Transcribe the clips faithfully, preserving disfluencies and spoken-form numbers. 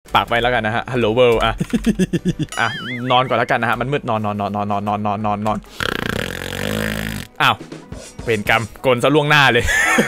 ปากไว้แล้วกันนะฮะฮัลโหลเวิลด์อ่ะอ่ะนอนก่อนแล้วกันนะฮะมันมืดนอนนอนนอนนอนนอนนอนนอนนอนนอนอ้าวเวรกรรมกลซะล่วงหน้าเลย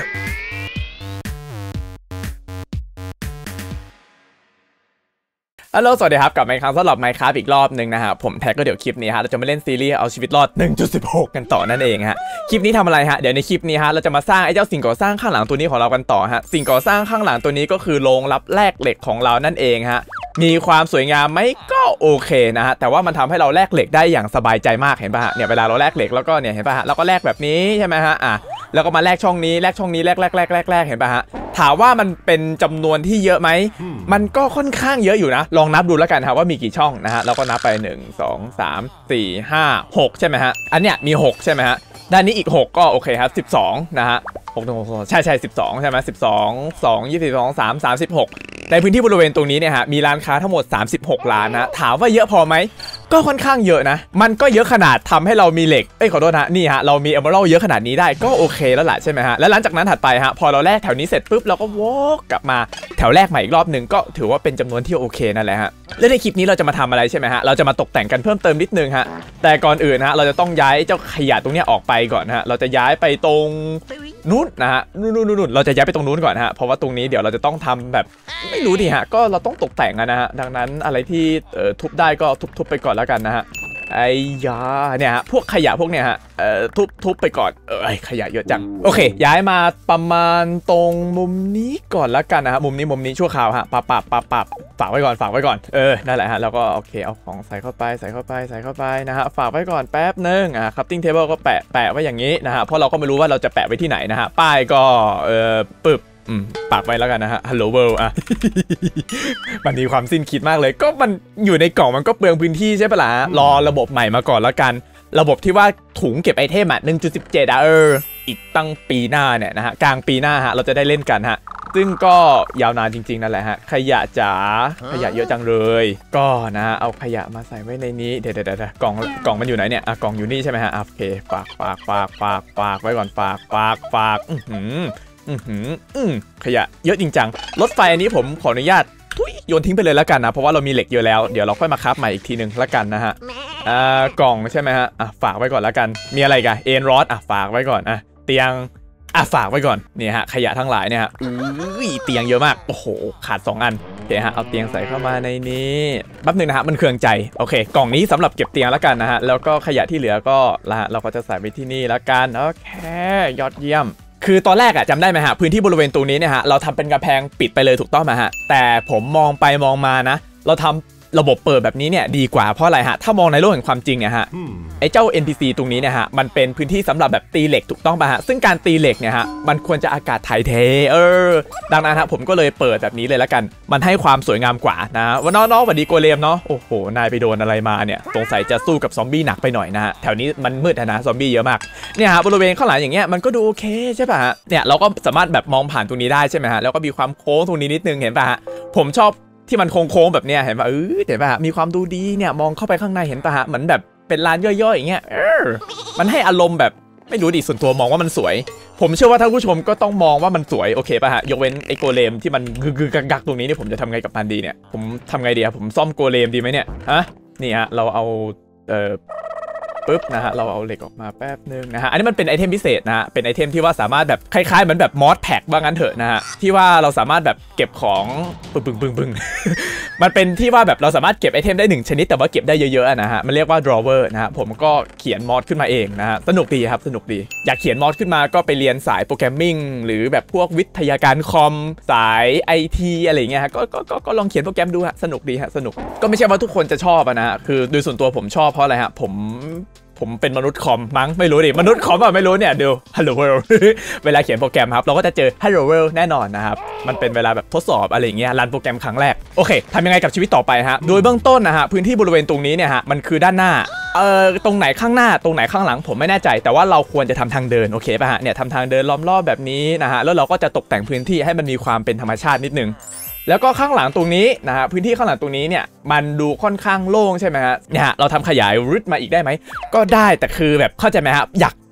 ฮัลโหลสวัสดีครับกลับมาอีกครั้งสำหรับ Minecraft อีกรอบหนึ่งนะฮะผมแท็กก็เดี๋ยวคลิปนี้ฮะเราจะมาเล่นซีรีส์เอาชีวิตรอด หนึ่งจุดสิบหก กันต่อนั่นเองฮะคลิปนี้ทำอะไรฮะเดี๋ยวในคลิปนี้ฮะเราจะมาสร้างไอ้เจ้าสิ่งก่อสร้างข้างหลังตัวนี้ของเรากันต่อฮะสิ่งก่อสร้างข้างหลังตัวนี้ก็คือโรงรับแลกเหล็กของเรานั่นเองฮะมีความสวยงามไหมก็โอเคนะฮะแต่ว่ามันทำให้เราแลกเหล็กได้อย่างสบายใจมากเห็นป่ะฮะเนี่ยเวลาเราแลกเหล็กแล้วก็เนี่ยเห็นป่ะฮะเราก็แลกแบบนี้ใช่ไหมฮะอ่ะแล้วก็มาแลกช่องนี้แลกช่องนี้แลกแลกแลกแลกแลกเห็นป่ะฮะถามว่ามันเป็นจำนวนที่เยอะไหมมันก็ค่อนข้างเยอะอยู่นะลองนับดูแล้วกันครับว่ามีกี่ช่องนะฮะเราก็นับไปหนึ่ง สอง สาม สี่ ห้า หกใช่ไหมฮะอันเนี้ยมีหกใช่ไหมฮะด้านนี้อีกหกก็โอเคครับสิบสองนะฮะหก หก ใช่ใช่สิบสองใช่ไหมสิบสอง สอง ยี่สิบสอง สาม สามสิบหกในพื้นที่บริเวณตรงนี้เนี่ยฮะมีร้านค้าทั้งหมดสามสิบหกร้านนะถามว่าเยอะพอไหมก็ค่อนข้างเยอะนะมันก็เยอะขนาดทำให้เรามีเหล็กเอ้ยขอโทษนะนี่ฮะเรามีเอเมอรัลเยอะขนาดนี้ได้ก็โอเคแล้วแหละใช่ไหมฮะแล้วหลังจากนั้นถัดไปฮะพอเราแลกแถวนี้เสร็จปุ๊บเราก็วกกลับมาแถวแรกใหม่อีกรอบหนึ่งก็ถือว่าเป็นจำนวนที่โอเคนั่นแหละฮะและในคลิปนี้เราจะมาทำอะไรใช่ไหมฮะเราจะมาตกแต่งกันเพิ่มเติมนิดนึงฮะแต่ก่อนอื่นฮะเราจะต้องย้ายเจ้าขยะตรงนี้ออกไปก่อนฮะเราจะย้ายไปตรงนู้นนะฮะนู้นนู้นเราจะย้ายไปตรงนู้นก่อนฮะเพราะว่าตรงนี้เดี๋ยวเราจะต้องทำแบบไม่รู้ดิฮะก็เราต้องตกแต่งนะฮะดังนั้นอะไรที่ทุบได้ก็ทุบๆไปก่อนแล้วกันนะฮะไอ้ยาเนี่ยฮะพวกขยะพวกเนี้ยฮะเอ่อทุบทุบไปก่อนเออขยะเยอะจังโอเคย้ายมาประมาณตรงมุมนี้ก่อนแล้วกันนะฮะมุมนี้มุมนี้ชั่วคราวฮะปับปับปับปับฝากไว้ก่อนฝากไว้ก่อนเออนั่นแหละฮะแล้วก็โอเคเอาของใส่เข้าไปใส่เข้าไปใส่เข้าไปนะฮะฝากไว้ก่อนแป๊บนึงอ่ะคัพติ้งเทเบิลก็แปะแปะไว้อย่างนี้นะฮะเพราะเราก็ไม่รู้ว่าเราจะแปะไว้ที่ไหนนะฮะป้ายก็เออปึ๊บปากไปแล้วกันนะฮะฮัลโหลเวิลด์อ่ะ มันมีความสิ้นคิดมากเลยก็มันอยู่ในกล่องมันก็เปลืองพื้นที่ใช่ปะล่ะรอระบบใหม่มาก่อนแล้วกันระบบที่ว่าถุงเก็บไอเทมอ่ะ หนึ่งจุดสิบเจ็ด อ่ะเอออีกตั้งปีหน้าเนี่ยนะฮะกลางปีหน้าฮะเราจะได้เล่นกันฮะซึ่งก็ยาวนานจริงๆนั่นแหละฮะขยะจ๋าขยะเยอะจังเลยก็นะฮะเอาขยะมาใส่ไว้ในนี้เดี๋ยวเดี๋ยวเดี๋ยวกล่องกล่องมันอยู่ไหนเนี่ยอ่ะกล่องอยู่นี่ใช่ไหมฮะโอเคฝากฝากฝากฝากฝากไว้ก่อนฝากฝากฝากอือหืออือหืออืมขยะเยอะจริงจังรถไฟอันนี้ผมขออนุญาตทุยโยนทิ้งไปเลยแล้วกันนะเพราะว่าเรามีเหล็กเยอะแล้วเดี๋ยวเราค่อยมาคราฟใหม่อีกทีนึงแล้วกันนะฮะอ่ากล่องใช่ไหมฮะอ่ะฝากไว้ก่อนแล้วกันมีอะไรกันเอ็นรอดอ่ะฝากไว้ก่อนอ่ะเตียงอ่ะฝากไว้ก่อนเนี่ยฮะขยะทั้งหลายเนี่ยฮะอุ้ยเตียงเยอะมากโอ้โหขาดสองอันโอเคฮะเอาเตียงใส่เข้ามาในนี้แป๊บนึงนะฮะมันเครื่องใจโอเคกล่องนี้สำหรับเก็บเตียงแล้วกันนะฮะแล้วก็ขยะที่เหลือก็ละเราก็จะใส่ไว้ที่นี่แล้วกันโอเคยอดเยี่ยมคือตอนแรกอะจำได้ไหมฮะพื้นที่บริเวณตรงนี้เนี่ยฮะเราทำเป็นกระแพงปิดไปเลยถูกต้องไหมฮะแต่ผมมองไปมองมานะเราทำระบบเปิดแบบนี้เนี่ยดีกว่าเพราะอะไรฮะถ้ามองในโลกแห่งความจริงเนี่ยฮะไอ้เจ้า เอ็น พี ซี ตรงนี้เนี่ยฮะมันเป็นพื้นที่สำหรับแบบตีเหล็กถูกต้องป่ะฮะซึ่งการตีเหล็กเนี่ยฮะมันควรจะอากาศถ่ายเทเออดังนั้นฮะผมก็เลยเปิดแบบนี้เลยละกันมันให้ความสวยงามกว่านะวันน้องๆสวัสดีโกเลมเนาะโอ้โหนายไปโดนอะไรมาเนี่ยสงสัยจะสู้กับซอมบี้หนักไปหน่อยนะฮะแถวนี้มันมืดนะซอมบี้เยอะมากเนี่ยฮะบริเวณข้างหลังอย่างเงี้ยมันก็ดูโอเคใช่ป่ะฮะเนี่ยเราก็สามารถแบบมองผ่านตรงนี้ได้ใช่ไหมฮะแล้วก็มีความโค้งตรงนี้นิดนึงเห็นป่ะฮะผมชอบที่มันโค้งๆแบบเนี้ยเห็นป่ะเออเห็นป่ะมีความดูดีเนี่ยมองเข้าไปข้างในเห็นป่ะฮะเหมือนแบบเป็นร้านย่อยๆอย่างเงี้ยเออมันให้อารมณ์แบบไม่รู้ดิส่วนตัวมองว่ามันสวยผมเชื่อว่าท่านผู้ชมก็ต้องมองว่ามันสวยโอเคป่ะฮะยกเว้นไอ้โกเลมที่มันคือๆกักๆตรงนี้เนี่ยผมจะทำไงกับมันดีเนี่ยผมทำไงดีครับผมซ่อมโกเลมดีไหมเนี่ยฮะนี่ฮะเราเอาเอ่อปุ๊บนะฮะเราเอาเหล็กออกมาแป๊บนึงนะฮะอันนี้มันเป็นไอเทมพิเศษนะฮะเป็นไอเทมที่ว่าสามารถแบบคล้ายๆเหมือนแบบมอสแพ็กว่างั้นเถอะนะฮะที่ว่าเราสามารถแบบเก็บของปึ้งปึ้งปึ้งปึ้งมันเป็นที่ว่าแบบเราสามารถเก็บไอเทมได้หนึ่งชนิดแต่ว่าเก็บได้เยอะๆนะฮะมันเรียกว่า drawer นะฮะผมก็เขียนมอสขึ้นมาเองนะฮะสนุกดีครับสนุกดีอยากเขียนมอสขึ้นมาก็ไปเรียนสายโปรแกรมมิ่งหรือแบบพวกวิทยาการคอมสาย ไอ ที อะไรเงี้ยฮะก็ก็ก็ลองเขียนโปรแกรมดูฮะสนุกดีฮะสนุกก็ไม่ใช่ว่าทุกคนจะชอบนะฮะคือโดยส่วนตัวผมชอบเพราะอะไรฮะผมผมเป็นมนุษย์คอมมั้งไม่รู้ดิมนุษย์คอมอะไม่รู้เนี่ยดู Hello World เวลาเขียนโปรแกรมครับเราก็จะเจอ Hello World แน่นอนนะครับมันเป็นเวลาแบบทดสอบอะไรเงี้ยรันโปรแกรมครั้งแรกโอเคทำยังไงกับชีวิตต่อไปฮะโดยเบื้องต้นนะฮะพื้นที่บริเวณตรงนี้เนี่ยฮะมันคือด้านหน้าเอ่อตรงไหนข้างหน้าตรงไหนข้างหลังผมไม่แน่ใจแต่ว่าเราควรจะทำทางเดินโอเคป่ะฮะเนี่ยทำทางเดินล้อมรอบแบบนี้นะฮะแล้วเราก็จะตกแต่งพื้นที่ให้มันมีความเป็นธรรมชาตินิดนึงแล้วก็ข้างหลังตรงนี้นะฮะพื้นที่ข้างหลังตรงนี้เนี่ยมันดูค่อนข้างโล่งใช่ไหมฮะเนี่ยเราทำขยายรึดมาอีกได้ไหมก็ได้แต่คือแบบเข้าใจไหมฮะอยาก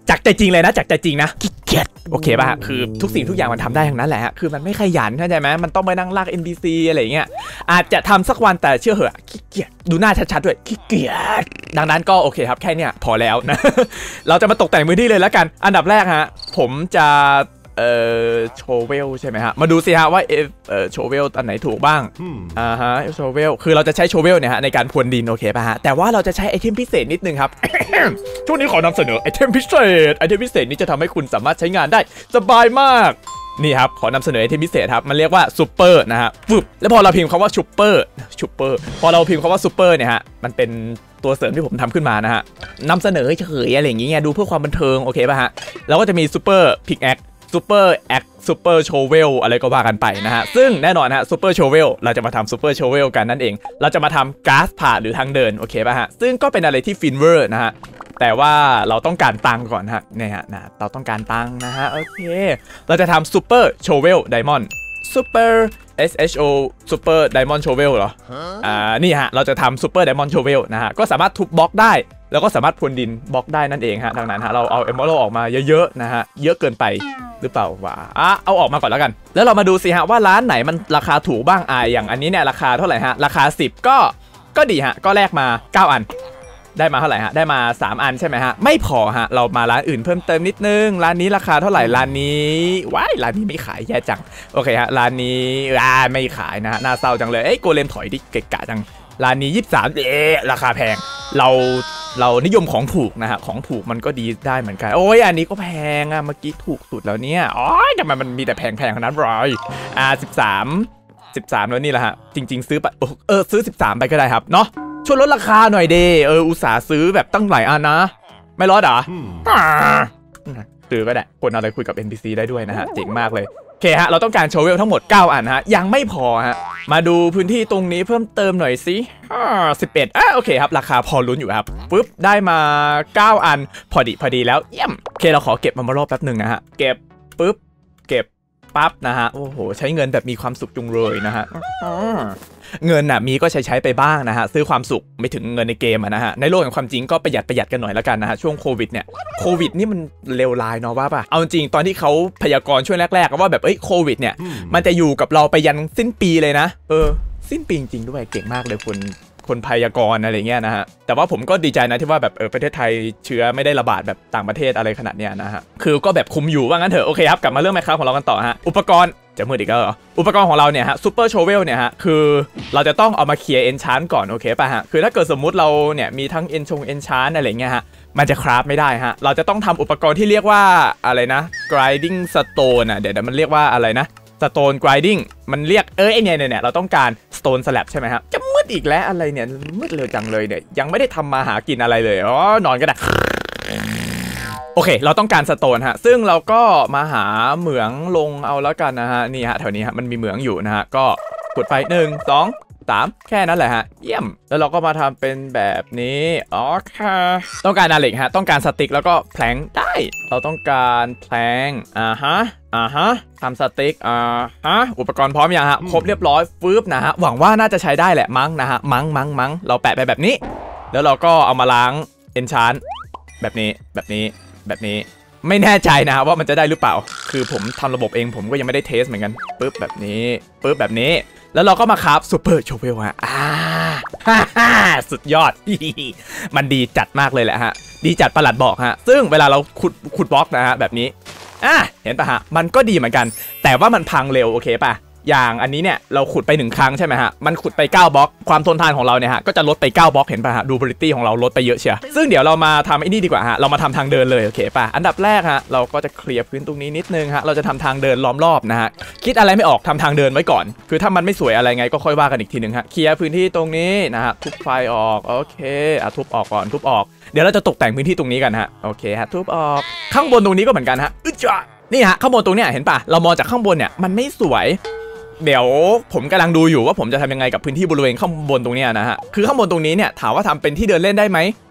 จากใจจริงเลยนะจากใจจริงนะขี้เกียจโอเคป่ะคือทุกสิ่งทุกอย่างมันทำได้ทั้งนั้นแหละฮะคือมันไม่ขยันเข้าใจไหมมันต้องไปนั่งลาก เอ็น พี ซี อะไรเงี้ยอาจจะทำสักวันแต่เชื่อเหอะขี้เกียจดูหน้าชัดๆด้วยขี้เกียจดังนั้นก็โอเคครับแค่เนี้ยพอแล้วนะ เราจะมาตกแต่งพื้นที่เลยแล้วกันอันดับแรกฮะผมจะเอ่อโชเวลใช่ไหมฮะมาดูสิฮะว่าเออโชเวลอันไหนถูกบ้างอ่าฮะโชเวลคือเราจะใช้โชเวลเนี่ยฮะในการพรวนดินโอเคป่ะฮะแต่ว่าเราจะใช้ไอเทมพิเศษนิดนึงครับ ช่วงนี้ขอนำเสนอไอเทมพิเศษไอเทมพิเศษนี้จะทำให้คุณสามารถใช้งานได้สบายมากนี่ครับขอนำเสนอไอเทมพิเศษครับมันเรียกว่าซูเปอร์นะฮะฟึบแล้วพอเราพิมพ์คำว่าซูเปอร์ซูเปอร์พอเราพิมพ์คำว่าซูเปอร์เนี่ยฮะมันเป็นตัวเสริมที่ผมทำขึ้นมานะฮะนำเสนอเฉยๆอะไรอย่างเงี้ยดูเพื่อความบันเทิงโอเคป่ะฮะแล้วก็จะมีซูเปอร์พิกแอคซูเปอร์แอคซูเปอร์โชเวลอะไรก็ว่ากันไปนะฮะซึ่งแน่นอนฮะซูเปอร์โชเวลเราจะมาทำซูเปอร์โชเวลกันนั่นเองเราจะมาทำก๊าซผ่าหรือทางเดินโอเคป่ะฮะซึ่งก็เป็นอะไรที่ฟินเวอร์นะฮะแต่ว่าเราต้องการตังก่อนฮะเนี่ยฮะนะเราต้องการตังนะฮะโอเคเราจะทำซูเปอร์โชเวลไดมอนด์ซูเปอร์ เอส เอช โอ Super Diamond Shovel เหรออ่านี่ฮะเราจะทำ Super Diamond Shovel นะฮะก็สามารถทุบบล็อกได้แล้วก็สามารถพรวนดินบล็อกได้นั่นเองฮะดังนั้นฮะเราเอา Emerald ออกมาเยอะๆนะฮะเยอะเกินไปหรือเปล่าวะอ่ะเอาออกมาก่อนแล้วกันแล้วเรามาดูสิฮะว่าร้านไหนมันราคาถูกบ้างอ่ะอย่างอันนี้เนี่ยราคาเท่าไหร่ฮะราคาสิบก็ก็ดีฮะก็แลกมาเก้าอันได้มาเท่าไหร่ฮะได้มาสามอันใช่ไหมฮะไม่พอฮะเรามาร้านอื่นเพิ่มเติมนิดนึงร้านนี้ราคาเท่าไหร่ร้านนี้ว้ายร้านนี้ไม่ขายแย่จังโอเคฮะร้านนี้อ่าไม่ขายนะฮะน่าเศร้าจังเลยเอ้ยโกเลมถอยดิเกะกะจังร้านนี้ยี่สิบสามเอ๊ะราคาแพงเราเรานิยมของถูกนะฮะของถูกมันก็ดีได้เหมือนกันโอ้ยอันนี้ก็แพงอ่ะเมื่อกี้ถูกสุดแล้วเนี่ยอ๋อทำไมมันมีแต่แพงๆขนาดนั้นเลยอ่าสิบสามสิบสามแล้วนี่แหละฮะจริงๆซื้อไปเออซื้อสิบสามไปก็ได้ครับเนาะช่วยลดราคาหน่อยเดเอออุตส่าห์ซื้อแบบตั้งหลายอันนะไม่รอดเหรอซื้อก็ได้คนอะไรคุยกับ เอ็น พี ซี ได้ด้วยนะฮะเจ๋งมากเลยโอเคฮะเราต้องการโชเวลทั้งหมดเก้าอันฮะยังไม่พอฮะมาดูพื้นที่ตรงนี้เพิ่มเติมหน่อยสิสิบเอ็ดอ่ะโอเคครับราคาพอลุ้นอยู่ครับปุ๊บได้มาเก้าอันพอดีพอดีแล้วเยี่ยมโอเคเราขอเก็บมามารอบแป๊บหนึ่งนะฮะเก็บปุ๊บเก็บปั๊บนะฮะโอ้โหใช้เงินแบบมีความสุขจุงเลยนะฮะเงินน่ะมีก็ใช้ใช้ไปบ้างนะฮะซื้อความสุขไม่ถึงเงินในเกมนะฮะในโลกแห่งความจริงก็ประหยัดประหยัดกันหน่อยแล้วกันนะฮะช่วงโควิดเนี่ยโควิดนี่มันเลวร้ายเนาะว่าป่ะเอาจริงตอนที่เขาพยากรณ์ช่วงแรกๆว่าแบบเอ้ยโควิดเนี่ยมันจะอยู่กับเราไปยันสิ้นปีเลยนะเออสิ้นปีจริงด้วยเก่งมากเลยคุณคนพยากรณ์อะไรเงี้ยนะฮะแต่ว่าผมก็ดีใจนะที่ว่าแบบเออประเทศไทยเชื้อไม่ได้ระบาดแบบต่างประเทศอะไรขนาดเนี้ยนะฮะคือก็แบบคุมอยู่ว่างั้นเถอะโอเคครับกลับมาเรื่อง Minecraft ของเรากันต่อฮะอุปกรณ์จะมืดอีกแล้วเหรออุปกรณ์ของเราเนี่ยฮะซูเปอร์โชเวลเนี่ยฮะคือเราจะต้องเอามาเคลียร์เอนชานก่อนโอเคป่ะฮะคือถ้าเกิดสมมุติเราเนี่ยมีทั้งเอนชงเอนชานอะไรเงี้ยฮะมันจะคราฟไม่ได้ฮะเราจะต้องทำอุปกรณ์ที่เรียกว่าอะไรนะ grinding stone อ่ะเดี๋ยวมันเรียกว่าอะไรนะ stone grinding มันเรียกเออไอเนี่ยเนี่ยเราต้องการ stone slab ใช่ไหมครับจะมืดอีกแล้วอะไรเนี่ยมืดเร็วจังเลยเนี่ยยังไม่ได้ทำมาหากินอะไรเลยอ๋อนอนก็ได้โอเคเราต้องการสโตนฮะซึ่งเราก็มาหาเหมืองลงเอาแล้วกันนะฮะนี่ฮะแถวนี้ฮะมันมีเหมืองอยู่นะฮะก็กดไปหนึ่งสองสามแค่นั้นแหละฮะเยี่ยมแล้วเราก็มาทำเป็นแบบนี้อ๋อค่ะต้องการอะเหล็กฮะต้องการสติ๊กแล้วก็แพลงได้เราต้องการแพลงอ่าฮะอ่าฮะทำสติ๊กอ่าฮะอุปกรณ์พร้อมยังฮะครบเรียบร้อยฟืบนะฮะหวังว่าน่าจะใช้ได้แหละมั้งนะฮะมั้งมั้งมั้งเราแปะไปแบบนี้แล้วเราก็เอามาล้างเอนชานแบบนี้แบบนี้แบบนี้ไม่แน่ใจนะว่ามันจะได้หรือเปล่าคือผมทำระบบเองผมก็ยังไม่ได้เทสเหมือนกันปึ๊บแบบนี้ปึ๊บแบบนี้แล้วเราก็มาคราฟซูเปอร์โชเวลฮะอ่าฮ่าฮ่าสุดยอด มันดีจัดมากเลยแหละฮะดีจัดประหลัดบอกฮะซึ่งเวลาเราขุดขุดบล็อกนะฮะแบบนี้อ่ะเห็นปะฮะมันก็ดีเหมือนกันแต่ว่ามันพังเร็วโอเคปะอย่างอันนี้เนี่ยเราขุดไปหนึ่งครั้งใช่ไหมฮะมันขุดไปเก้าบล็อกความทนทานของเราเนี่ยฮะก็จะลดไปเก้าบล็อกเห็นป่ะฮะดู Durability ของเราลดไปเยอะเชียวซึ่งเดี๋ยวเรามาทำไอ้นี่ดีกว่าฮะเรามาทำทางเดินเลยโอเคป่ะอันดับแรกฮะเราก็จะเคลียร์พื้นตรงนี้นิดนึงฮะเราจะทำทางเดินล้อมรอบนะฮะคิดอะไรไม่ออกทำทางเดินไว้ก่อนคือถ้ามันไม่สวยอะไรไงก็ค่อยว่ากันอีกทีนึงฮะเคลียร์พื้นที่ตรงนี้นะฮะทุบไฟออกโอเคอ่ะทุบออกก่อนทุบออกเดี๋ยวเราจะตกแต่งพื้นที่ตรงนี้กันฮะโอเคฮะทุบออกข้างบนตรงนี้ก็เหมือนกันฮะอึ๊ะนี่ฮะข้างบนตรงเนี้ยเห็นป่ะเรามองจากข้างบนเนี่ยมันไม่สวยเดี๋ยวผมกำลังดูอยู่ว่าผมจะทำยังไงกับพื้นที่บริเวณข้างบนตรงนี้นะฮะคือข้างบนตรงนี้เนี่ยถามว่าทำเป็นที่เดินเล่นได้ไหมอืม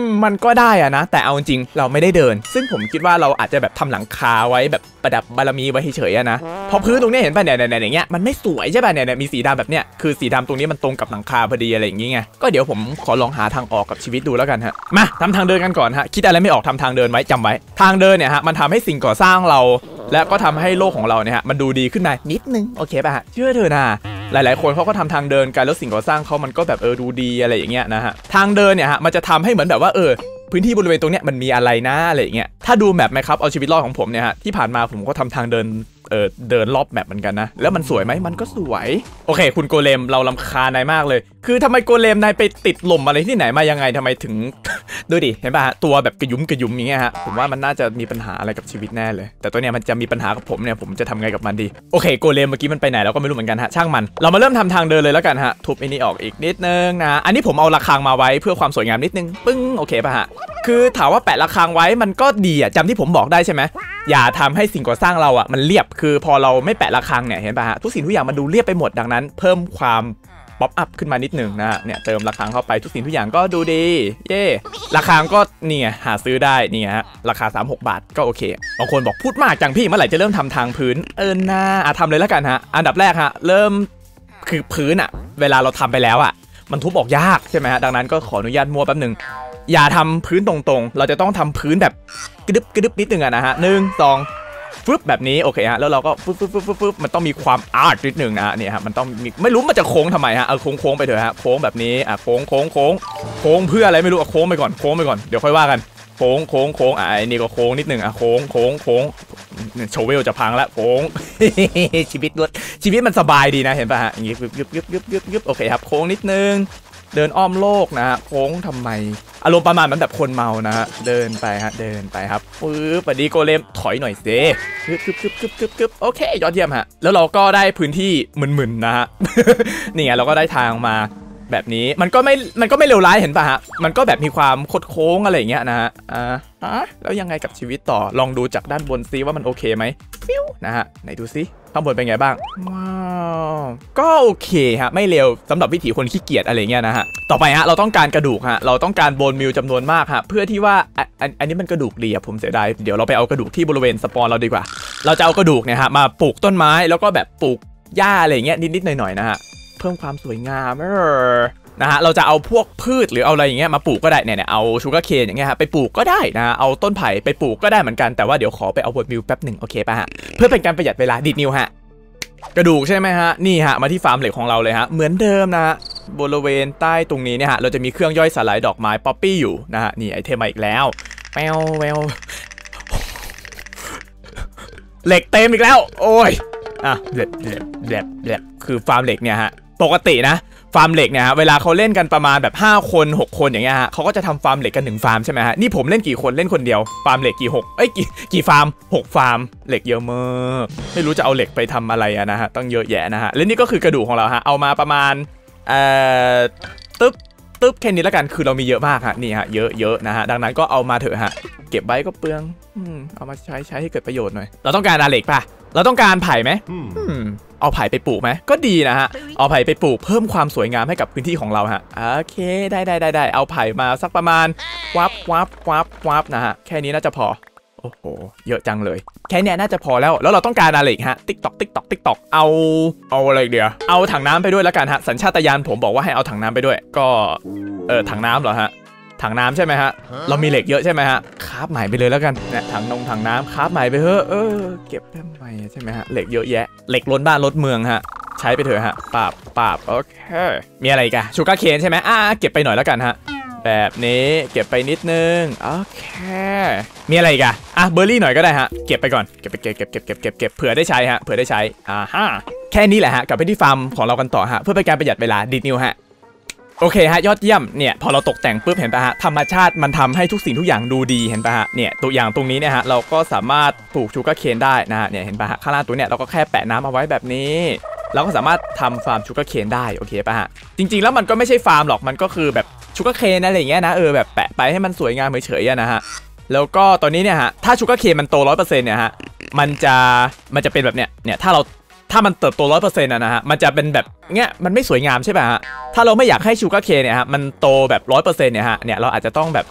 มันก็ได้อะนะแต่เอาจริงเราไม่ได้เดินซึ่งผมคิดว่าเราอาจจะแบบทำหลังคาไว้แบบประดับบารมีไว้เฉยๆนะเพราะพื้นตรงนี้เห็นป่ะเนี่ยเนี่ยอย่างเงี้ยมันไม่สวยใช่ป่ะเนี่ยมีสีดำแบบเนี้ยคือสีดำตรงนี้มันตรงกับหลังคาพอดีอะไรอย่างเงี้ยก็เดี๋ยวผมขอลองหาทางออกกับชีวิตดูแล้วกันฮะมาทำทางเดินกันก่อนฮะคิดอะไรไม่ออกทำทางเดินไว้จำไว้ทางเดินเนี่ยฮะมันทำให้สิ่งก่อสร้างเราและก็ทำให้โลกของเราเนี่ยฮะมันดูดีขึ้นมานิดนึงโอเคป่ะฮะเชื่อเถอะนะหลายๆคนเขาก็ทำทางเดินกันแล้วสิ่งก่อสร้างเขามันก็แบบเออดูดีอะไรอย่างเงี้ยนะฮะทางเดินเนี่ยฮะมันจะทำให้เหมือนแบบว่าเออพื้นที่บริเวณตรงเนี้ยมันมีอะไรนะอะไรอย่างเงี้ยถ้าดูแมปไหมครับเอาชีวิตรอดของผมเนี่ยฮะที่ผ่านมาผมก็ทำทางเดินเออเดินรอบแมปเหมือนกันนะแล้วมันสวยไหมมันก็สวยโอเคคุณโกเลมเราลำคาญนายมากเลยคือทำไมโกเลมนายไปติดหล่มอะไรที่ไหนมายังไงทำไมถึง ดูดิเห็นป่ะฮะตัวแบบกระยุ้มกระยุ้มอย่างเงี้ยฮะผมว่ามันน่าจะมีปัญหาอะไรกับชีวิตแน่เลยแต่ตัวเนี้ยมันจะมีปัญหากับผมเนี่ยผมจะทำไงกับมันดีโอเคโกเลมเมื่อกี้มันไปไหนเราก็ไม่รู้เหมือนกันฮะช่างมันเรามาเริ่มทำทางเดินเลยแล้วกันฮะทุบไอ้นี่ออกอีกนิดนึงนะอันนี้ผมเอาระฆังมาไว้เพื่อความสวยงามนิดนึงปึ้งโอเคป่ะฮะคือถามว่าแปะระฆังไว้มันก็ดีอ่ะจำที่ผมบอกได้ใช่ไหมอย่าทำให้สิ่งก่อสร้างเราอ่ะมันเรียบคือพอเราไม่แปะระฆังเนี่ยเห็นป่ะฮะทุกสิ่งทุกอย่างมันดูเรียบไปหมดดังนั้นเพิ่มความป๊อปอัพขึ้นมานิดหนึ่งนะเนี่ยเติมระฆังเข้าไปทุกสิ่งทุกอย่างก็ดูดีเย่ระฆังก็นี่ไงหาซื้อได้นี่ฮะราคาสามสิบหกบาทก็โอเคบางคนบอกพูดมากจังพี่เมื่อไหร่จะเริ่มทำทางพื้นเออน่าอ่ะทำเลยแล้วกันฮะอันดับแรกฮะเริ่มคือพื้นอ่ะเวลาเราทำไปแล้วอ่ะมันทุบออกยากใช่ไหมฮะดังนั้นก็ขออนุญาตมัวแป๊บหนึ่งอย่าทำพื้นตรงๆเราจะต้องทำพื้นแบบกระดึบกระดึบนิดนึงอะนะฮะหนึ่งสองฟึบแบบนี้โอเคฮะแล้วเราก็ฟึบฟึบฟึบฟึบฟึบมันต้องมีความอาร์ตนิดนึงนะเนี่ยฮะมันต้องมีไม่รู้มันจะโค้งทำไมฮะเอาโค้งโค้งไปเถอะฮะโค้งแบบนี้อ่ะโค้งโค้งโค้งโค้งเพื่ออะไรไม่รู้อ่ะโค้งไปก่อนโค้งไปก่อนเดี๋ยวค่อยว่ากันโค้งโค้งโค้งอ่ะไอ้นี่ก็โค้งนิดนึงอ่ะโค้งโค้งโค้งโชเวลจะพังละโค้ง ชีวิตรถชีวิตมันสบายดีนะเห็นป่ะฮะอย่างงี้ยึบยึบยึบยึบยึบยึบโอเคครับโค้งนิดนึงเดินอ้อมโลกนะฮะโค้งทำไมอารมณ์ประมาณมันแบบคนเมานะฮะเดินไปฮะเดินไปครับปึ๊บปดีโกเลมถอยหน่อยสิกึบกึบกึบกึบกึบกึบโอเคยอดเยี่ยมฮะแล้วเราก็ได้พื้นที่มึนๆนะฮะ นี่ไงเราก็ได้ทางมาแบบนี้มันก็ไม่มันก็ไม่เลวร้ายเห็นป่ะฮะมันก็แบบมีความคดโค้งอะไรอย่างเงี้ยนะฮะอ่าฮะแล้วยังไงกับชีวิตต่อลองดูจากด้านบนซิว่ามันโอเคไหมฟิวนะฮะไหนดูซิข้างบนเป็นไงบ้างว้าวก็โอเคฮะไม่เร็วสำหรับวิถีคนขี้เกียจอะไรเงี้ยนะฮะต่อไปฮะเราต้องการกระดูกฮะเราต้องการโบนมิลจำนวนมากฮะเพื่อที่ว่าอันอันนี้มันกระดูกดีอะผมเสียดายเดี๋ยวเราไปเอากระดูกที่บริเวณสปอนเราดีกว่าเราจะเอากระดูกเนี่ยฮะมาปลูกต้นไม้แล้วก็แบบปลูกหญ้าอะไรเงี้ยนิดๆหน่อยๆนะฮะเพิ่มความสวยงามนะฮะเราจะเอาพวกพืชหรือเอาอะไรอย่างเงี้ยมาปลูกก็ได้เนี่ยเอาชูการ์เคนอย่างเงี้ยฮะไปปลูกก็ได้นะเอาต้นไผ่ไปปลูกก็ได้เหมือนกันแต่ว่าเดี๋ยวขอไปเอาโบนมิลแป๊บหนึ่งโอเคป่ะฮะเพื่อเป็นการประหยัดเวลาดิดนิวฮะกระดูกใช่ไหมฮะนี่ฮะมาที่ฟาร์มเหล็กของเราเลยฮะเหมือนเดิมนะฮะบริเวณใต้ตรงนี้เนี่ยฮะเราจะมีเครื่องย่อยสลายดอกไม้ป๊อปปี้อยู่นะฮะนี่ไอเทมมาอีกแล้วแววแววเหล็กเต็มอีกแล้วโอ้ยอ่ะแหลบแหลบแหลบแหลบคือฟาร์มเหล็กเนี่ยฮะปกตินะฟาร์มเหล็กเนี่ยฮะเวลาเขาเล่นกันประมาณแบบห้าคนหกคนอย่างเงี้ยฮะเขาก็จะทำฟาร์มเหล็กกันหนึ่งฟาร์มใช่ไหมฮะนี่ผมเล่นกี่คนเล่นคนเดียวฟาร์มเหล็กกี่หกเอ้ยกี่กี่ฟาร์มหกฟาร์มเหล็กเยอะมากไม่รู้จะเอาเหล็กไปทำอะไรอะนะฮะต้องเยอะแยะนะฮะและนี่ก็คือกระดูกของเราฮะเอามาประมาณเอ่อตึ๊บตึ๊บแค่นี้แล้วกันคือเรามีเยอะมากฮะนี่ฮะเยอะเยอะนะฮะดังนั้นก็เอามาเถอะฮะเก็บไว้ก็เปลืองอืมเอามาใช้ใช้ให้เกิดประโยชน์หน่อยเราต้องการเหล็กป่ะเราต้องการไผ่ไหมเอาไผ่ไปปลูกไหมก็ดีนะฮะเอาไผ่ไปปลูกเพิ่มความสวยงามให้กับพื้นที่ของเราฮะโอเคได้ได้ได้ได้เอาไผ่มาสักประมาณวับวับวับวับนะฮะแค่นี้น่าจะพอโอ้โหเยอะจังเลยแค่นี้น่าจะพอแล้วแล้วเราต้องการอะไรอีกฮะติ๊กตอกติ๊กตอกติ๊กตอกเอาเอาอะไรเดียวเอาถังน้ำไปด้วยแล้วกันฮะสัญชาตญาณผมบอกว่าให้เอาถังน้ำไปด้วยก็เออถังน้ำเหรอฮะถังน้ำใช่ไหมฮะเรามีเหล็กเยอะใช่ไหมฮะคราฟใหม่ไปเลยแล้วกันเนี่ยถังนงถังน้ำคราฟใหม่ไปเถอะเออเก็บทำไมใช่ไหมฮะเหล็กเยอะแยะเหล็กล้นบ้านล้นเมืองฮะใช้ไปเถอะฮะปราบปราบโอเคมีอะไรกันชูการ์เคนใช่ไหมอ่าเก็บไปหน่อยแล้วกันฮะแบบนี้เก็บไปนิดนึงโอเคมีอะไรกันอ่ะเบอร์รี่หน่อยก็ได้ฮะเก็บไปก่อนเก็บไปเก็บเก็บเก็บเก็บเก็บเก็บเผื่อได้ใช้ฮะเผื่อได้ใช้อ่าฮะแค่นี้แหละฮะกลับไปที่ฟาร์มของเรากันต่อฮะเพื่อเป็นการประหยัดเวลาดิดนิวฮะโอเคฮะยอดเยี่ยมเนี่ยพอเราตกแต่งปุ๊บเห็นป่ะฮะธรรมชาติมันทำให้ทุกสิ่งทุกอย่างดูดีเห็นป่ะฮะเนี่ยตัวอย่างตรงนี้เนี่ยฮะเราก็สามารถปลูกชูการ์เคนได้นะฮะเนี่ยเห็นป่ะฮะข้างล่างตัวเนี่ยเราก็แค่แปะน้ำเอาไว้แบบนี้เราก็สามารถทำฟาร์มชูการ์เคนได้โอเคป่ะฮะจริงๆแล้วมันก็ไม่ใช่ฟาร์มหรอกมันก็คือแบบชูการ์เคนอะไรอย่างเงี้ยนะเออแบบแปะไปให้มันสวยงามเฉยๆนะฮะแล้วก็ตอนนี้เนี่ยฮะถ้าชูการ์เคนมันโต ร้อยเปอร์เซ็นต์ เนี่ยฮะมันจะมันจะเป็นแบบเนี้ยเนี่ยถ้าเราถ้ามันเติบโต ร้อยเปอร์เซ็นต์ นะฮะมันจะเป็นแบบเงี้ยมันไม่สวยงามใช่ป่ะฮะถ้าเราไม่อยากให้ชูการ์เคนเนี่ยฮะมันโตแบบ ร้อยเปอร์เซ็นต์ เนี่ยฮะเนี่ยเราอาจจะต้องแบบ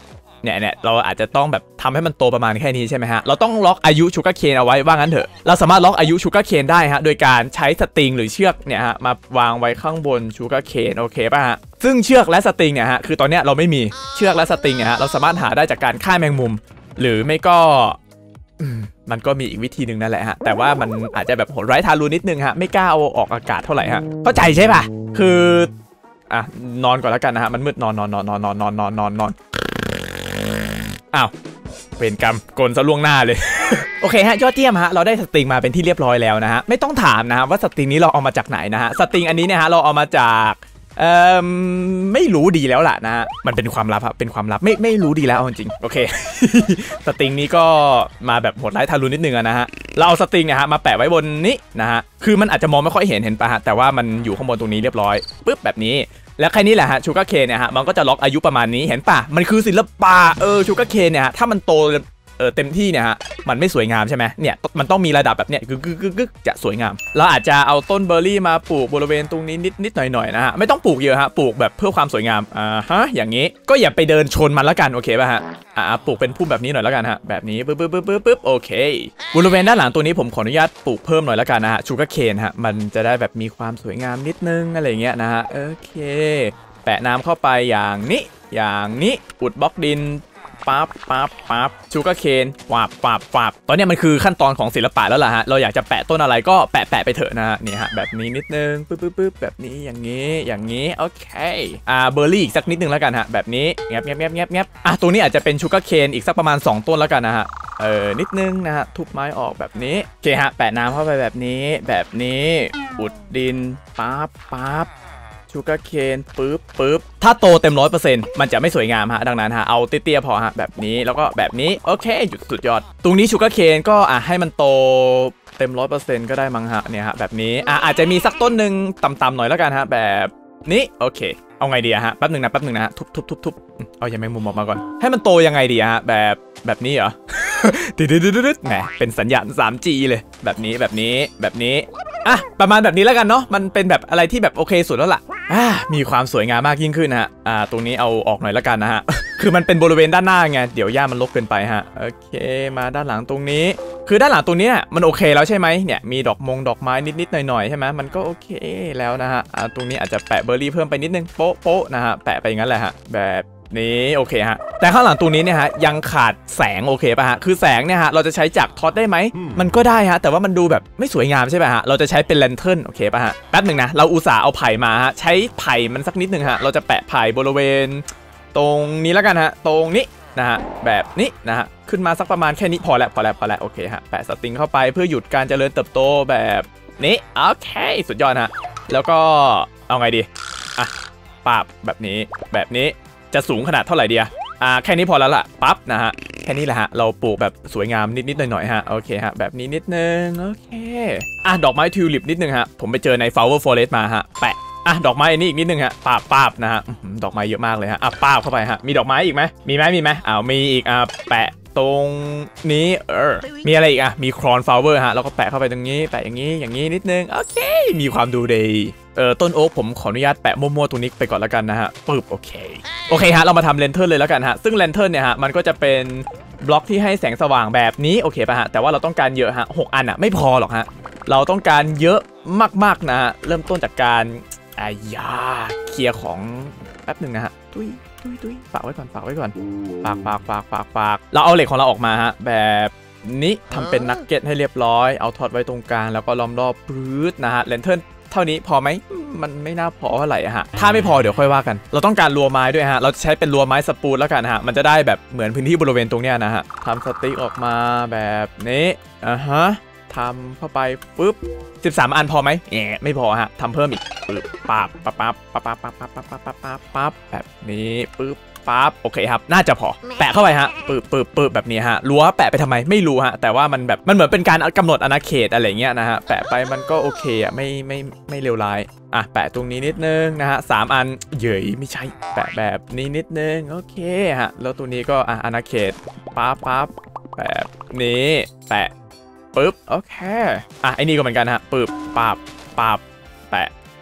เนี่ยเนี่ยเราอาจจะต้องแบบทำให้มันโตประมาณแค่นี้ใช่ไหมฮะเราต้องล็อกอายุชูการ์เคนเอาไว้ว่างั้นเถอะเราสามารถล็อกอายุชูการ์เคนได้ฮะโดยการใช้สตริงหรือเชือกเนี่ยฮะมาวางไว้ข้างบนชูการ์เคนโอเคป่ะฮะซึ่งเชือกและสตริงเนี่ยฮะคือตอนเนี้ยเราไม่มีเชือกและสตริงเนี่ยฮะเราสามารถหาได้จากการฆ่าแมงมุมหรือไม่ก็มันก็มีอีกวิธีหนึ่งนั่นแหละฮะแต่ว่ามันอาจจะแบบโหดร้ายทารุณนิดนึงฮะไม่กล้าเอาออกอากาศเท่าไหร่ฮะเข้าใจใช่ป่ะคืออ่ะนอนก่อนแล้วกันนะฮะมันมืดนอนนอนนอนนอนนอนนอนนอนนอนนอนอ้าวเป็นกรรมกลซะล่วงหน้าเลย โอเคฮะยอดเยี่ยมฮะเราได้สตริงมาเป็นที่เรียบร้อยแล้วนะฮะไม่ต้องถามนะฮะว่าสตริงนี้เราเอามาจากไหนนะฮะสตริงอันนี้เนี่ยฮะเราเอามาจากเอ่อไม่รู้ดีแล้วล่ะนะฮะมันเป็นความลับครับเป็นความลับไม่ไม่รู้ดีแล้วจริงโอเค สตริงนี้ก็มาแบบโหดร้ายทารุณนิดนึงนะฮะเราเอาสตริงเนี่ยฮะมาแปะไว้บนนี้นะฮะคือมันอาจจะมองไม่ค่อยเห็นเห็นปะฮะแต่ว่ามันอยู่ข้างบนตรงนี้เรียบร้อยปึ๊บแบบนี้แล้วแค่นี้แหละฮะชูการ์เคนเนี่ยฮะมันก็จะล็อกอายุประมาณนี้เห็นปะมันคือศิลปะเออชูการ์เคนเนี่ยฮะถ้ามันโตเออเต็มที่เนี่ยฮะมันไม่สวยงามใช่ไหมเนี่ยมันต้องมีระดับแบบเนี้ยกึกกึกกึกกึกจะสวยงามเราอาจจะเอาต้นเบอร์รี่มาปลูกบริเวณตรงนี้นิดนิดหน่อยหน่อยนะฮะไม่ต้องปลูกเยอะฮะปลูกแบบเพื่อความสวยงามอ่าฮะอย่างนี้ก็อย่าไปเดินชนมันละกันโอเคป่ะฮะอ่าปลูกเป็นพุ่มแบบนี้หน่อยละกันฮะแบบนี้ปึ๊บปึ๊บปึ๊บปึ๊บปึ๊บโอเคบริเวณด้านหลังตัวนี้ผมขออนุญาตปลูกเพิ่มหน่อยละกันนะฮะชูการ์เคนฮะมันจะได้แบบมีความสวยงามนิดนึงอะไรเงี้ยนะฮะโอเคแปะน้ำเข้าไปอย่างนี้อย่างนี้อุดบล็อกดินปั๊บปั๊บปั๊บชูการ์เคนปาบปาบปาบตอนนี้มันคือขั้นตอนของศิลปะแล้วล่ะฮะเราอยากจะแปะต้นอะไรก็แปะแปะไปเถอะนะฮะนี่ฮะแบบนี้นิดนึงปึ๊บปึ๊บปึ๊บแบบนี้อย่างนี้อย่างนี้โอเคอ่าเบอร์รี่อีกสักนิดนึงแล้วกันฮะแบบนี้แงบแงบแงบแงบแงบอ่ะตัวนี้อาจจะเป็นชูการ์เคนอีกสักประมาณสองต้นแล้วกันนะฮะเออนิดนึงนะฮะทุบไม้ออกแบบนี้โอเคฮะแปะน้ำเข้าไปแบบนี้แบบนี้อุดดินปั๊บปั๊บชูการ์เคนปึ๊บปึ๊บถ้าโตเต็มร้อยเปอร์เซ็นต์มันจะไม่สวยงามฮะดังนั้นฮะเอาเตี้ยๆพอฮะแบบนี้แล้วก็แบบนี้โอเคหยุดสุดยอดตรงนี้ชูการ์เคนก็อ่ะให้มันโตเต็มร้อยเปอร์เซ็นต์ก็ได้มั้งฮะเนี่ยฮะแบบนี้อ่ะอาจจะมีสักต้นหนึ่งต่ำๆหน่อยแล้วกันฮะแบบนี้โอเคเอาไงดีฮะแป๊บหนึ่งนะแป๊บหนึ่งนะทุบทุบทุบทุบเอาอย่าแมงมุมออกมาก่อนให้มันโตยังไงดีฮะแบบแบบนี้เหรอ ดึดๆๆๆแหมเป็นสัญญาณ ทรี จี เลยแบบนี้แบบนี้แบบนี้อ่ะประมาณแบบนี้แล้วกันเนาะมันเป็นแบบอะไรที่แบบโอเคสุดแล้วล่ะอ่ามีความสวยงามมากยิ่งขึ้นนะฮะอ่าตรงนี้เอาออกหน่อยแล้วกันนะฮะ คือมันเป็นบริเวณด้านหน้าไงเดี๋ยวหญ้ามันรกเกินไปฮะโอเคมาด้านหลังตรงนี้คือด้านหลังตรงนี้มันโอเคแล้วใช่ไหมเนี่ยมีดอกมงดอกไม้นิดๆหน่อยๆใช่ไหมมันก็โอเคแล้วนะฮะอ่าตรงนี้อาจจะแปะเบอร์รี่เพิ่มไปนิดนึงโป๊ะโป๊ะนะฮะแปะไปอย่างนั้นแหละฮะแบบนี้โอเคฮะแต่ข้างหลังตรงนี้เนี่ยฮะยังขาดแสงโอเคป่ะฮะคือแสงเนี่ยฮะเราจะใช้จากท็อตได้ไหมมันก็ได้ฮะแต่ว่ามันดูแบบไม่สวยงามใช่ป่ะฮะเราจะใช้เป็นแลนเทิร์นโอเคป่ะฮะแป๊บหนึ่งนะเราอุตส่าห์เอาไผ่มาฮะใช้ไผ่มันสักนิดนึงฮะเราจะแปะไผ่บริเวณตรงนี้แล้วกันฮะตรงนี้นะฮะแบบนี้นะฮะขึ้นมาสักประมาณแค่นี้พอแล้วพอแล้วพอแล้วโอเคฮะแปะสตริงเข้าไปเพื่อหยุดการเจริญเติบโตแบบนี้โอเคสุดยอดฮะแล้วก็เอาไงดีอ่ะปาบแบบนี้แบบนี้จะสูงขนาดเท่าไหร่เดียอ่าแค่นี้พอแล้วล่ะปั๊บนะฮะแค่นี้แหละฮะเราปลูกแบบสวยงามนิดๆหน่อยๆฮะโอเคฮะแบบนี้นิดนึงโอเคอ่ะดอกไม้ทิวลิปนิดนึงฮะผมไปเจอใน Flower Forest มาฮะแปะอ่ะดอกไม้อันนี้อีกนิดนึงฮะปาบปาบนะฮะดอกไม้เยอะมากเลยฮะอ่ะปาบเข้าไปฮะมีดอกไม้อีกไหมมีไหมมีไหมอ้าวมีอีกอ่ะแปะตรงนี้เออมีอะไรอีกอ่ะมีครอนฟลาวเวอร์ฮะแล้วก็แปะเข้าไปตรงนี้แปะอย่างนี้อย่างนี้นิดนึงโอเคมีความดูดีเออต้นโอ๊กผมขออนุญาตแปะมั่วๆตรงนี้ไปก่อนแล้วกันนะฮะปึ๊บโอเคโอเคฮะเรามาทำเลนเทิร์นเลยแล้วกันฮะซึ่งเลนเทิร์นเนี่ยฮะมันก็จะเป็นบล็อกที่ให้แสงสว่างแบบนี้โอเคป่ะฮะแต่ว่าเราต้องการเยอะฮะหกอันอ่ะไม่พอหรอกฮะเราต้องการเยอะมากๆนะฮะเริ่มต้นจากการอายาเคลียร์ของแป๊บหนึ่งนะฮะตุ้ยตุ้ยตุ้ยฝากไว้ก่อนฝากไว้ก่อนฝากฝากฝากฝากฝากเราเอาเหล็กของเราออกมาฮะแบบนี้ทำเป็นนักเก็ตให้เรียบร้อยเอาทอดไว้ตรงกลางแล้วก็ล้อมรอบพื้นนะฮะเลนเทิร์นเท่านี้พอไหมมันไม่น่าพอเท่าไหร่ฮะถ้าไม่พอเดี๋ยวค่อยว่ากันเราต้องการรัวไม้ด้วยฮะเราจะใช้เป็นรัวไม้สปูนแล้วกันฮะมันจะได้แบบเหมือนพื้นที่บริเวณตรงเนี้ยนะฮะทำสติ๊กออกมาแบบนี้อ่ะฮะทำเข้าไปปุ๊บสิบสามอันพอไหมแหมไม่พอฮะทำเพิ่มอีกปึ๊บปั๊บปั๊บปั๊บปั๊บปั๊บปั๊บปั๊บปั๊บปั๊บปั๊บปั๊บปั๊บแบบนี้ปึ๊บปั๊บโอเคครับน่าจะพอแปะเข้าไปฮะปึ๊บปึ๊บปึ๊บแบบนี้ฮะรั้วแปะไปทำไมไม่รู้ฮะแต่ว่ามันแบบมันเหมือนเป็นการกำหนดอาณาเขตอะไรเงี้ยนะฮะแปะไปมันก็โอเคอ่ะไม่ไม่ไม่เลวร้ายอ่ะแปะตรงนี้นิดนึงนะฮะสามอันเย้ยไม่ใช่แปะแบบนี้นิดนึงโอเคฮะแล้วตัวนี้ก็อ่ะอาณาเขตปั๊บปั๊บแบบนี้แปะปึ๊บโอเคอ่ะไอ้นี่ก็เหมือนกันฮะปึ๊บปั๊บปั๊บแปะ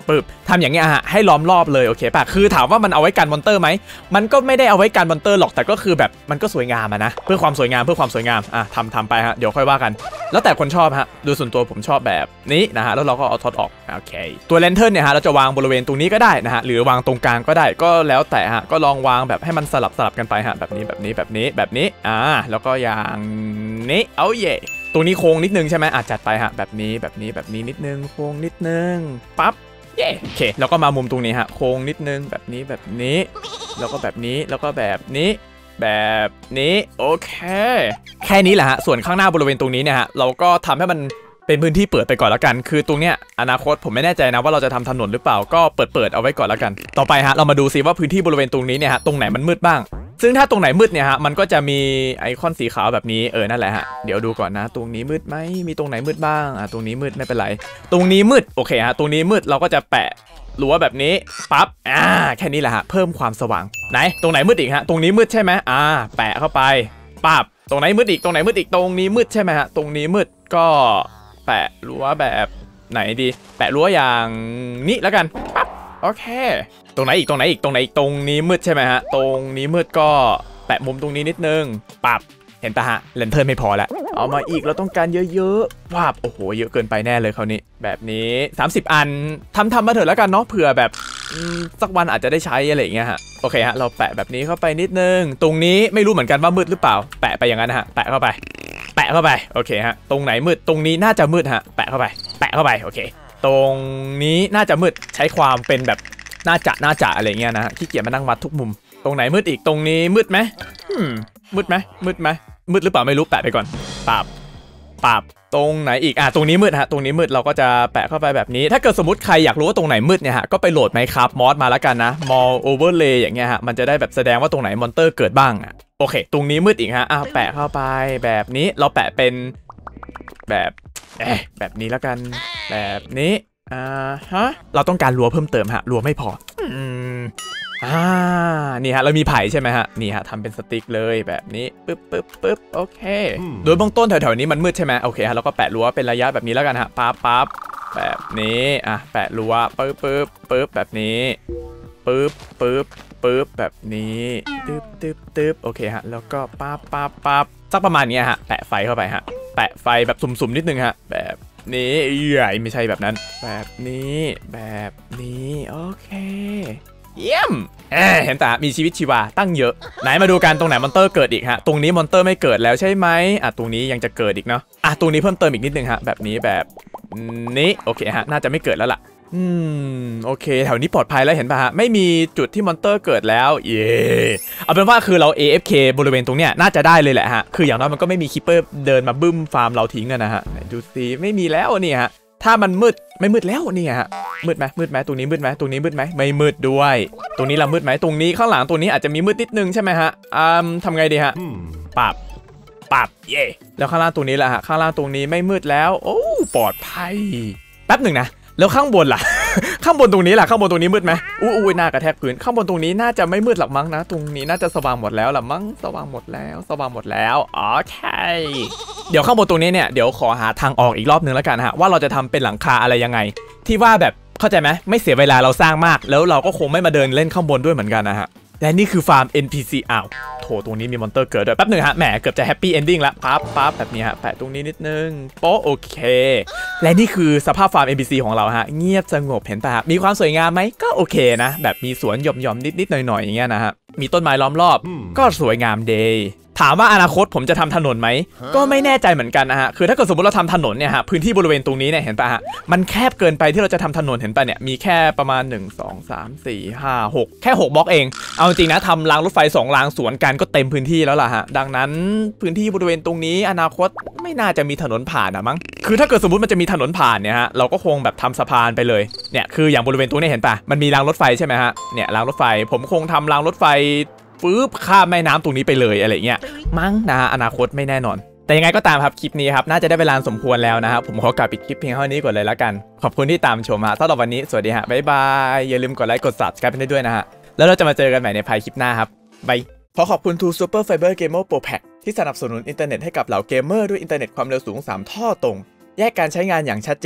ปึ๊บทำอย่างเงี้ยฮะให้ล้อมรอบเลยโอเคป่ะคือถามว่ามันเอาไว้กันมอนเตอร์ไหมมันก็ไม่ได้เอาไว้กันมอนเตอร์หรอกแต่ก็คือแบบมันก็สวยงามนะเพื่อความสวยงามเพื่อความสวยงามอ่ะทำทำไปฮะเดี๋ยวค่อยว่ากันแล้วแต่คนชอบฮะโดยส่วนตัวผมชอบแบบนี้นะฮะแล้วเราก็เอาท็อตออกโอเคตัวแลนเทิร์นเนี่ยฮะเราจะวางบริเวณตรงนี้ก็ได้นะฮะหรือวางตรงกลางก็ได้ก็แล้วแต่ฮะก็ลองวางแบบให้มันสลับสลับกันไปฮะแบบนี้แบบนี้แบบนี้แบบนี้อ่าแล้วก็อย่างนี้เอาเย่ตรงนี้โค้งนิดนึงใช่ไหมอ่ะจัดไปฮะแบบนี้แบบนี้แบบนี้นิดนึงโค้งนิดนึงปั๊บเย่โอเคแล้วก็มามุมตรงนี้ฮะโค้งนิดนึงแบบนี้แบบนี้แล้วก็แบบนี้แล้วก็แบบนี้แบบนี้โอเคแค่นี้แหละฮะส่วนข้างหน้าบริเวณตรงนี้เนี่ยฮะเราก็ทำให้มันเป็นพื้นที่เปิดไปก่อนแล้วกันคือตรงเนี้ยอนาคตผมไม่แน่ใจนะว่าเราจะทำถนนหรือเปล่าก็เปิดเปิดเอาไว้ก่อนแล้วกันต่อไปฮะเรามาดูซิว่าพื้นที่บริเวณตรงนี้เนี่ยฮะตรงไหนมันมืดบ้างซึ่งถ้าตรงไหนมืดเนี่ยฮะมันก็จะมีไอคอนสีขาวแบบนี้เออนั่นแหละฮะเดี๋ยวดูก่อนนะตรงนี้มืดไหมมีตรงไหนมืดบ้างอ่ะตรงนี้มืดไม่เป็นไรตรงนี้มืดโอเคฮะตรงนี้มืดเราก็จะแปะรั้วแบบนี้ปั๊บอ่าแค่นี้แหละฮะเพิ่มความสว่างไหนตรงไหนมืดอีกฮะตรงนี้มืดใช่ไหมอ่าแปะเข้าไปปั๊บตรงไหนมืดอีกตรงไหนมืดอีกตรงนี้มืดใช่ไหมฮะตรงนี้มืดก็แปะรั้วแบบไหนดีแปะรั้วอย่างนี้แล้วกันปั๊บโอเคตรงไหนอีกตรงไหนอีกตรงไหนอีกตรงนี้มืดใช่ไหมฮะตรงนี้มืดก็แปะมุมตรงนี้นิดนึงปั๊บเห็นปะฮะเลนเทิร์นไม่พอแล้วเอามาอีกเราต้องการเยอะๆว้าบโอ้โหเยอะเกินไปแน่เลยคราวนี้แบบนี้สามสิบอันทำทำมาเถอะแล้วกันเนาะเผื่อแบบสักวันอาจจะได้ใช้อะไรอย่างเงี้ยฮะโอเคฮะเราแปะแบบนี้เข้าไปนิดนึงตรงนี้ไม่รู้เหมือนกันว่ามืดหรือเปล่าแปะไปอย่างนั้นนะฮะแปะเข้าไปแปะเข้าไปโอเคฮะตรงไหนมืดตรงนี้น่าจะมืดฮะแปะเข้าไปแปะเข้าไปโอเคตรงนี้น่าจะมืดใช้ความเป็นแบบน่าจะน่าจะอะไรเงี้ยนะขี้เกียจมานั่งวัดทุกมุมตรงไหนมืดอีกตรงนี้มืดไหมมืดไหมมืดไหมมืดหรือเปล่าไม่รู้แปะไปก่อนปับปับตรงไหนอีกอ่ะตรงนี้มืดฮะตรงนี้มืดเราก็จะแปะเข้าไปแบบนี้ถ้าเกิดสมมติใครอยากรู้ว่าตรงไหนมืดเนี่ยฮะก็ไปโหลด Minecraft มอดมาแล้วกันนะ Mall Overlay อย่างเงี้ยฮะมันจะได้แบบแสดงว่าตรงไหนมอนเตอร์เกิดบ้างอ่ะโอเคตรงนี้มืดอีกฮะอ่ะแปะเข้าไปแบบนี้เราแปะเป็นแบบเอ๊ะแบบนี้แล้วกันแบบนี้อ่าฮะเราต้องการรั้วเพิ่มเติมฮะรั้วไม่พออืมอ่านี่ฮะเรามีไผ่ใช่ไหมฮะนี่ฮะทำเป็นสติ๊กเลยแบบนี้ปึ๊บปึ๊บปึ๊บโอเคโดยเบื้องต้นแถวๆนี้มันมืดใช่ไหมโอเคฮะเราก็แปะรั้วเป็นระยะแบบนี้แล้วกันฮะปั๊บปั๊บแบบนี้อ่ะแปะรั้วปึ๊บปึ๊บปึ๊บแบบนี้ปึ๊บปึ๊บปึ๊บแบบนี้ตึ๊บตึ๊บตึ๊บโอเคฮะแล้วก็ปั๊บปั๊บปั๊บสักประมาณนี้ฮะแปะไฟเข้าไปฮะแปะไฟแบบสุ่มๆนิดนึงฮะแบบนี้ใหญ่ไม่ใช่แบบนั้นแบบนี้แบบนี้โอเคเยี่ยมเอ๊เห็นแต่มีชีวิตชีวาตั้งเยอะไหนมาดูกันตรงไหนมอนเตอร์เกิดอีกฮะตรงนี้มอนเตอร์ไม่เกิดแล้วใช่ไหมอ่ะตรงนี้ยังจะเกิดอีกเนาะอ่ะตรงนี้เพิ่มเติมอีกนิดนึงฮะแบบนี้แบบนี้โอเคฮะน่าจะไม่เกิดแล้วล่ะอืมโอเคแถวนี้ปลอดภัยแล้วเห็นป่ะฮะไม่มีจุดที่มอนเตอร์เกิดแล้วเย่เอาเป็นว่าคือเรา เอ เอฟ เค บริเวณตรงเนี้ยน่าจะได้เลยแหละฮะคืออย่างน้อยมันก็ไม่มีคิปเปอร์เดินมาบึ้มฟาร์มเราทิ้งกันนะฮะดูสิไม่มีแล้วนี่ฮะถ้ามันมืดไม่มืดแล้วนี่ฮะมืดไหมมืดไหมตรงนี้มืดไหมตรงนี้มืดไหมไม่มืดด้วยตรงนี้เรามืดไหมตรงนี้ข้างหลังตรงนี้อาจจะมีมืดนิดนึงใช่ไหมฮะอืมทำไงดีฮะปับปับเย่แล้วข้างล่างตรงนี้แหละฮะข้างล่างตรงนี้ไม่มืดแล้วโอ้ปลอดภัยแป๊บหนึ่งนะแล้วข้างบนล่ะ ข้างบนตรงนี้ล่ะข้างบนตรงนี้มืดไหมอุ้ยอุ้ยหน้ากระแทกพื้นข้างบนตรงนี้น่าจะไม่มืดหรอกมั้งนะตรงนี้น่าจะสว่างหมดแล้วล่ะมั้งสว่างหมดแล้วสว่างหมดแล้วโอเคเดี๋ยวข้างบนตรงนี้เนี่ยเดี๋ยวขอหาทางออกอีกรอบนึงแล้วกันฮะว่าเราจะทำเป็นหลังคาอะไรยังไงที่ว่าแบบเข้าใจไหมไม่เสียเวลาเราสร้างมากแล้วเราก็คงไม่มาเดินเล่นข้างบนด้วยเหมือนกันนะฮะและนี่คือฟาร์ม เอ็น พี ซี อ้าวโถตรงนี้มีมอนเตอร์เกิดด้วยแป๊บหนึ่งฮะแหมเกือบจะแฮปปี้เอนดิ้งละปั๊บปั๊บแบบนี้ฮะแปะตรงนี้นิดนึงโป๊ะโอเคและนี่คือสภาพฟาร์ม เอ็น พี ซี ของเราฮะเงียบสงบเห็นป่ะมีความสวยงามไหมก็โอเคนะแบบมีสวนหย่อมๆนิดๆหน่อยๆอย่างเงี้ยนะฮะมีต้นไม้ล้อมรอบก็สวยงามเดย์ถามว่าอนาคตผมจะทำถนนไหมก็ไม่แน่ใจเหมือนกันนะฮะคือถ้าเกิดสมมติเราทำถนนเนี่ยฮะพื้นที่บริเวณตรงนี้เนี่ยเห็นป่ะฮะมันแคบเกินไปที่เราจะทำถนนเห็นป่ะเนี่ยมีแค่ประมาณหนึ่ง สอง สาม สี่ ห้า หกแค่หกบล็อกเองเอาจริงนะทำรางรถไฟสองรางสวนกันก็เต็มพื้นที่แล้วล่ะฮะดังนั้นพื้นที่บริเวณตรงนี้อนาคตไม่น่าจะมีถนนผ่านนะมั้งคือถ้าเกิดสมมติมันจะมีถนนผ่านเนี่ยฮะเราก็คงแบบทำสะพานไปเลยเนี่ยคืออย่างบริเวณตรงนี้เห็นป่ะมันมีรางรถไฟใช่ไหมฮะเนี่ยรางรถไฟผมคงทำรางรถไฟปึ๊บข้ามแม่น้ำตรงนี้ไปเลยอะไรเงี้ยมั้งนะอนาคตไม่แน่นอนแต่ยังไงก็ตามครับคลิปนี้ครับน่าจะได้เวลาสมควรแล้วนะครับผมขอกลับปิดคลิปเพียงเท่านี้ก่อนเลยแล้วกันขอบคุณที่ตามชมฮะสำหรับวันนี้สวัสดีฮะบ๊ายบายอย่าลืมกดไลค์กด ซับสไครบ์ กันด้วยนะฮะแล้วเราจะมาเจอกันใหม่ในภายคลิปหน้าครับบายขอขอบคุณ ทู Super Fiber Gamer Pro Pack ที่สนับสนุนอินเทอร์เน็ตให้กับเหล่าเกมเมอร์ด้วยอินเทอร์เน็ตความเร็วสูงสามท่อตรงแยกการใช้งานอย่างชัดเจน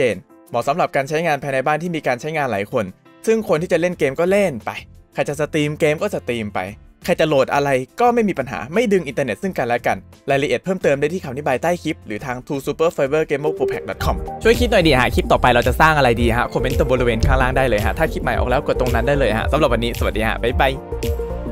เหมาะสำหรับการใช้งานภายในบ้านที่มีการใช้งานหลายคนซึ่งคนที่จะเล่นเกมก็เล่นไปใครจะสตรีมเกมก็สตรีมไปใครจะโหลดอะไรก็ไม่มีปัญหาไม่ดึงอินเทอร์เน็ตซึ่งกันและกันรายละเอียดเพิ่มเติมได้ที่คำอธิบายใต้คลิปหรือทาง ทู ซูเปอร์ ไฟเบอร์ เกมเมอร์ โปร แพ็ก ดอท คอม ช่วยคิดหน่อยดีฮะคลิปต่อไปเราจะสร้างอะไรดีฮะคอมเมนต์ตรงบริเวณข้างล่างได้เลยฮะถ้าคลิปใหม่ออกแล้วกดตรงนั้นได้เลยฮะสำหรับวันนี้สวัสดีฮะบ๊ายบาย